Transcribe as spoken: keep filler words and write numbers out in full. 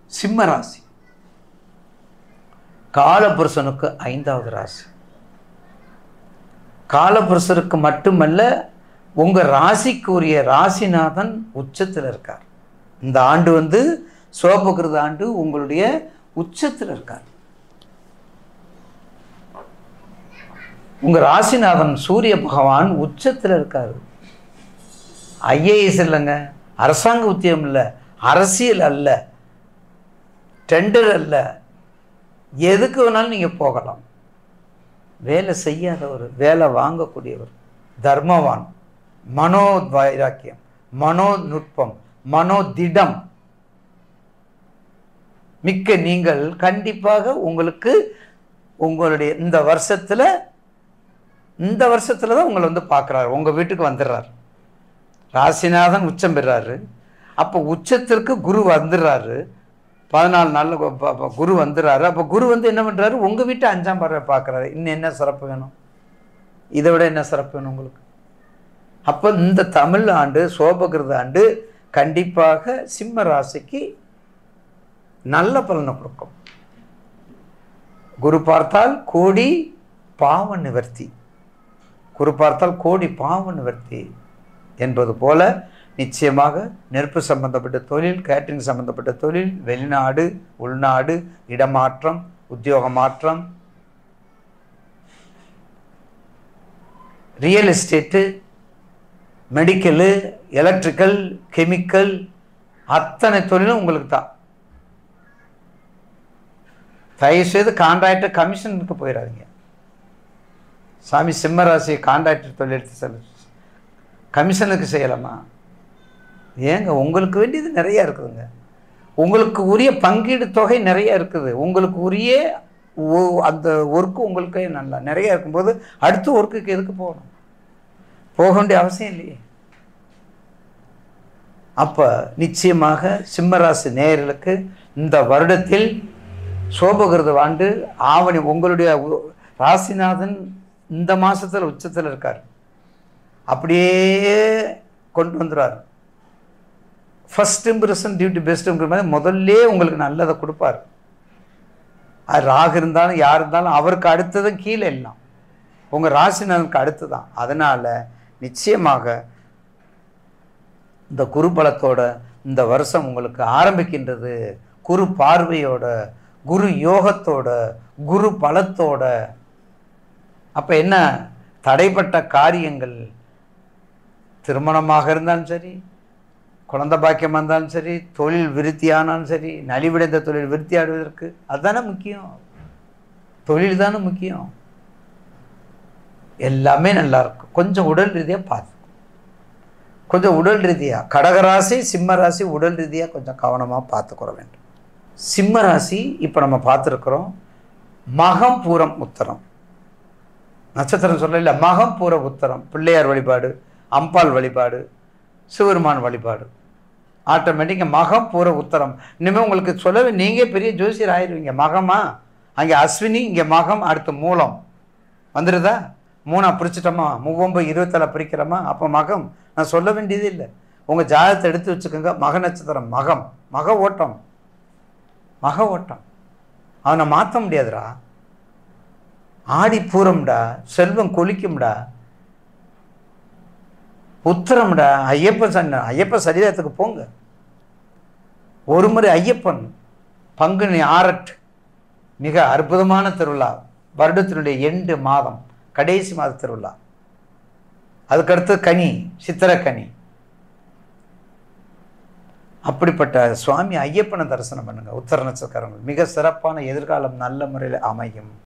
சிம்ம ராசி காலபுருஷனுக்கு ஐந்தாவது ராசி. காலபுருஷருக்கு மட்டுமல்ல, உங்க ராசிக்குரிய ராசிநாதன் உச்சத்தில் இருக்கார். இந்த ஆண்டு வந்து சோபகிருத ஆண்டு உங்களுடைய உச்சத்தில் இருக்கார். உங்க ராசிநாதன் சூரிய பகவான் உச்சத்தில் இருக்காரு. ஐஏஎஸ் இல்லைங்க, அரசாங்க உத்தியோகம் இல்லை, அரசியல் அல்ல, டெண்டர் அல்ல, எதுக்கு வேணாலும் நீங்க போகலாம். வேலை செய்யாதவர், வேலை வாங்கக்கூடியவர், தர்மவான், மனோ வைராக்கியம், மனோ நுட்பம், மனோ திடம் மிக்க நீங்கள் கண்டிப்பாக உங்களுக்கு உங்களுடைய இந்த வருஷத்துல இந்த வருஷத்துல தான் உங்களை வந்து பார்க்குறாரு, உங்க வீட்டுக்கு வந்துடுறாரு. ராசிநாதன் உச்சம் பெறாரு. அப்போ உச்சத்திற்கு குரு வந்துடுறாரு. பதினாலு நாள் குரு வந்துடுறாரு. அப்போ குரு வந்து என்ன பண்ணுறாரு, உங்கள் வீட்டை அஞ்சாம் பார்வை பார்க்குறாரு. இன்னும் என்ன சிறப்பு வேணும், இதை விட என்ன சிறப்பு வேணும் உங்களுக்கு? அப்போ இந்த தமிழ் ஆண்டு சோபகிருத ஆண்டு கண்டிப்பாக சிம்ம ராசிக்கு நல்ல பலனை கொடுக்கும். குரு பார்த்தால் கோடி பாவ நிவர்த்தி, குரு பார்த்தால் கோடி பாவ நிவர்த்தி என்பது போல நிச்சயமாக நெருப்பு சம்பந்தப்பட்ட தொழில், கேட்டரிங் சம்பந்தப்பட்ட தொழில், வெளிநாடு, உள்நாடு, இடமாற்றம், உத்தியோக மாற்றம், real estate, medical, electrical, chemical, அத்தனை தொழிலும் உங்களுக்கு தான். தயவுசெய்து கான்ட்ராக்டர் கமிஷனுக்கு போயிடாதீங்க. சாமி சிம்மராசி கான்ட்ராக்டர் தொழில் எடுத்து கமிஷனுக்கு செய்யலாமா? ஏங்க, உங்களுக்கு வேண்டியது நிறையா இருக்குதுங்க. உங்களுக்கு உரிய பங்கீடு தொகை நிறையா இருக்குது. உங்களுக்கு உரிய அந்த ஒர்க்கு உங்களுக்கு நல்லா நிறையா இருக்கும்போது அடுத்த ஒர்க்குக்கு எதுக்கு போகணும்? போக வேண்டிய அவசியம் இல்லையே. அப்போ நிச்சயமாக சிம்மராசி நேயர்களுக்கு இந்த வருடத்தில் சோபகிருத ஆண்டு ஆவணி உங்களுடைய ராசிநாதன் இந்த மாதத்தில் உச்சத்தில் இருக்கார். அப்படியே கொண்டு வந்துடுவார். First impression duty best impression முதல்ல உங்களுக்கு நல்லதை கொடுப்பார். அது ராகு இருந்தாலும் யார் இருந்தாலும் அவருக்கு அடுத்ததும் கீழே எல்லாம் உங்கள் ராசிநாதனுக்கு அடுத்து தான். அதனால் நிச்சயமாக இந்த குரு பலத்தோட இந்த வருஷம் உங்களுக்கு ஆரம்பிக்கின்றது. குரு பார்வையோட, குரு யோகத்தோட, குரு பலத்தோட. அப்போ என்ன, தடைப்பட்ட காரியங்கள் திருமணமாக இருந்தாலும் சரி, குழந்தை பாக்கியமாக இருந்தாலும் சரி, தொழில் விருத்தியானாலும் சரி, நலிவடைந்த தொழில் விருத்தி ஆடுவதற்கு அதுதானே முக்கியம். தொழில் தானே முக்கியம். எல்லாமே நல்லா இருக்கும். கொஞ்சம் உடல் ரீதியாக பார்த்து, கொஞ்சம் உடல் ரீதியாக கடகராசி சிம்ம ராசி உடல் ரீதியாக கொஞ்சம் கவனமாக பார்த்துக்கிற வேண்டும். சிம்ம ராசி இப்போ நம்ம பார்த்துருக்குறோம். மகம் பூரம் உத்தரம் நட்சத்திரம் சொல்ல இல்லை, மகம் பூர உத்தரம் பிள்ளையார் வழிபாடு, அம்பாள் வழிபாடு, சிவருமான் வழிபாடு, ஆட்டோமேட்டிக்காக மகம் பூர உத்தரம். இனிமேல் உங்களுக்கு சொல்லவே நீங்கள் பெரிய ஜோசியர் ஆயிடுவீங்க. மகமா, அங்கே அஸ்வினி, இங்கே மகம், அடுத்த மூலம் வந்துடுதா? மூணா பிரிச்சுட்டோமா, மூவொம்பது இருபத்தேழு பிரிக்கிறோமா? அப்போ மகம் நான் சொல்ல வேண்டியது இல்லை. உங்கள் ஜாதகத்தை எடுத்து வச்சுக்கோங்க. மக நட்சத்திரம் மகம், மக ஓட்டம், மக ஓட்டம் அவனை மாற்ற முடியாதுடா. ஆடி பூரம்டா, செல்வம் கொலிக்கும்டா. உத்தரம்டா, ஐயப்பன் சன்ன ஐயப்பன் சரீரத்துக்கு போங்க. ஒரு முறை ஐயப்பன் பங்குனி ஆரட் மிக அற்புதமான திருவிழா. வருடத்தினுடைய எண்டு மாதம், கடைசி மாத திருவிழா. அதுக்கடுத்து கனி, சித்திரை கனி. அப்படிப்பட்ட சுவாமி ஐயப்பனை தரிசனம் பண்ணுங்க. உத்தர நட்சத்திரங்கள் மிக சிறப்பான எதிர்காலம் நல்ல முறையில் அமையும்.